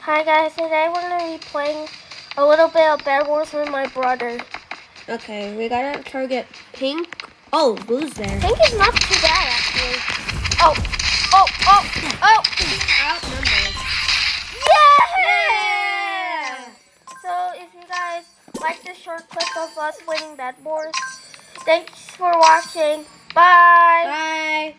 Hi guys, today we're going to be playing a little bit of Bed Wars with my brother. Okay, we gotta target pink. Oh, blue's there. Pink is not too bad actually. Oh! Outnumbered. Yeah! So if you guys like this short clip of us winning Bed Wars, thanks for watching. Bye! Bye.